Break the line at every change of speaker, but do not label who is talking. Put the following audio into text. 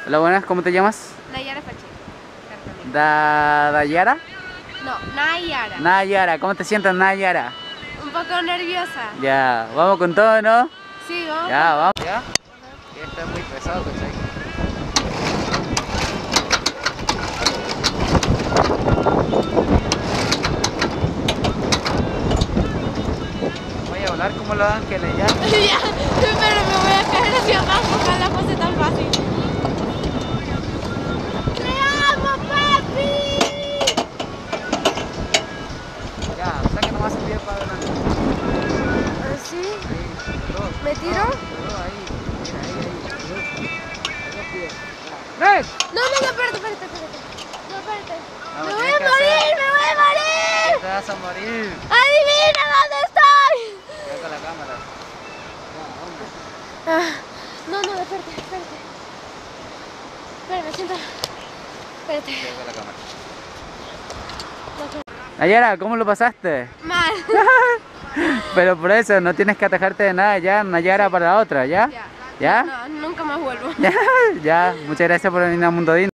Hola, buenas, ¿cómo te llamas?
Nayara Pacheco.
¿Dayara?
No, Nayara.
Nayara, ¿cómo te sientes, Nayara?
Un poco nerviosa.
Ya, vamos con todo, ¿no?
Sí, vamos.
Ya, vamos. ¿Ya? Está muy pesado, ¿cachai? Voy a volar como los ángeles, ¿ya?
Ya, pero me voy a caer hacia abajo, ojalá fuese tan fácil. ¡Te amo, papi!
Ya, saca nomás el pie para adelante.
¿Así?
Ahí, dos.
¿Me tiro?
Dos, ahí. Mira, ahí. Dos pies. ¡Tres!
No, espérate. No, espérate.
No,
¡Me
me
voy
tienes
a
que
morir!
hacer.
¡Me voy a morir!
Te vas a morir.
¡Adivina dónde estoy!
Cuidado con la cámara.
No, espérate. Espérame, siento. Espérate.
Cuidado con la cámara.
No, espérate.
Nayara, ¿cómo lo pasaste?
Mal.
Pero por eso no tienes que atajarte de nada, ya, Nayara para la otra, ¿ya?
Ya.
¿Ya?
No, nunca más vuelvo.
Ya, muchas gracias por venir a Mundo Disney.